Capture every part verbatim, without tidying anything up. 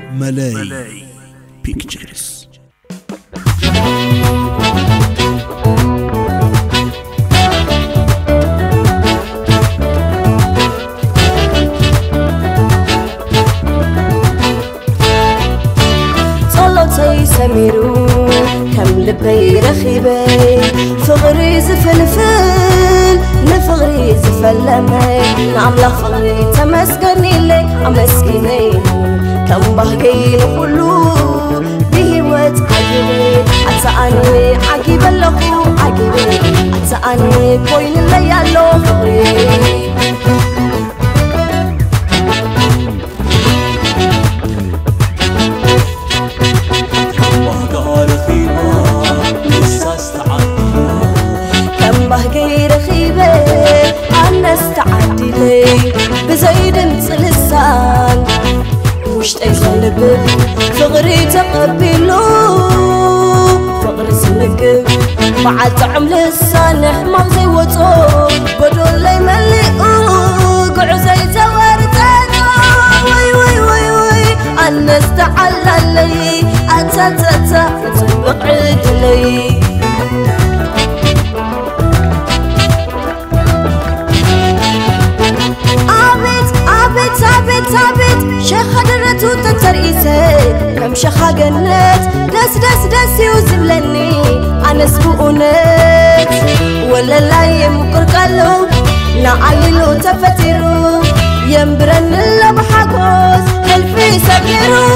ملاي بيكتشرز. صلوتي سميرو كم لبي رخيبي فغري زفلفل نفغري زفلمي نعمل فغري تمسكني لي أمسكني كم بهجين كلو بهوت عجيبي أتعني عجيب اللخو عجيبي أتعني بوين اللي يالو فغري استعدي لي بزيد انصلسان وش تيزلب فغري تقبلو فغري سنقب بعد طعم لسانح مغزي وطو بدول لي ملئو قعو زي زوارتانو وي وي وي وي أنا استعلى لي أتاتتا تبقعد لي ثابت ثابت شيخ درتو تترئيسي كم شيخ جنت دس دس دس يوزبلني أنا سبقونت ولا لا يمكر قالو لا عيلو تفترو ينبرن اللي بحقوز هالفي سبيرو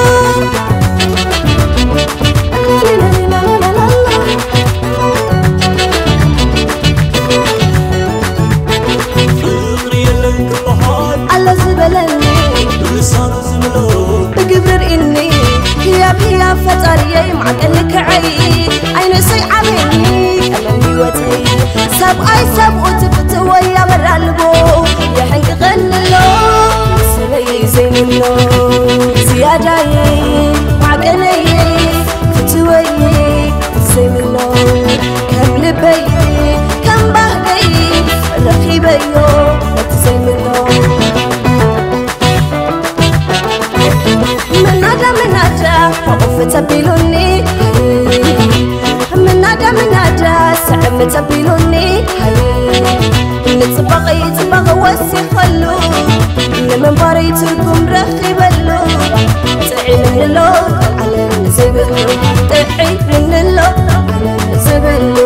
يا فتري معقلك عي عين صيعبني كلام هيوتي سب اي سب وتفت ويا مرالبو يا حنك غنلو سبي زينلو زيادة معقلي فتوي زينلو كم لبي كم بهدي رخيبيو تزينلو من هذا من هذا وقف تبيلوني من هذا من هذا سعم تبيلوني نتبغي يتبغى وسي خلو لمن باري تركم رخي بلو تعي من اللو على نزبلو تعي من اللو على نزبلو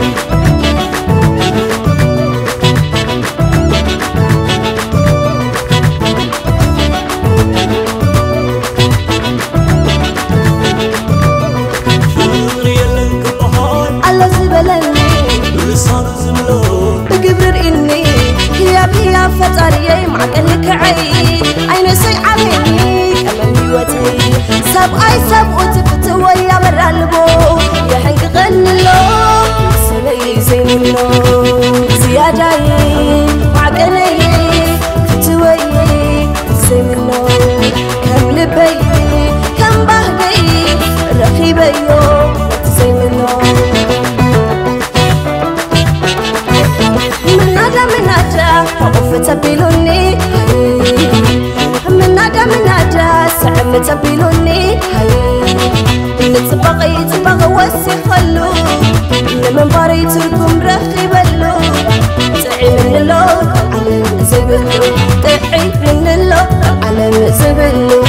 فتري معقلك عي عين صيعبني كلام هيوتي سب اي سب وتفت ويا مرالبو يا حنك غنلو سبي زينلو زيادة معقلي فتوي زينلو كم لبي كم بهدي رخيبيو زينلو من هذا من هذا وقف تبيلوني من هذا من هذا سعم تبيلوني نتبغي يتبغى وسي خلو لمن باري تركم رخي بلو تعي من اللو على زبلو تعي من اللو على زبلو